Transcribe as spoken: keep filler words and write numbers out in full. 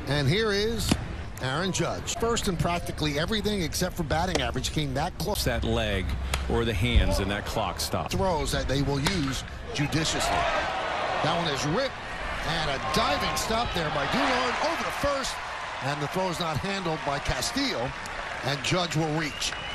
And here is Aaron Judge. First in practically everything except for batting average came that close. That leg or the hands and that clock stop. Throws that they will use judiciously. That one is ripped. And a diving stop there by Doolard over to first. And the throw is not handled by Castillo. And Judge will reach.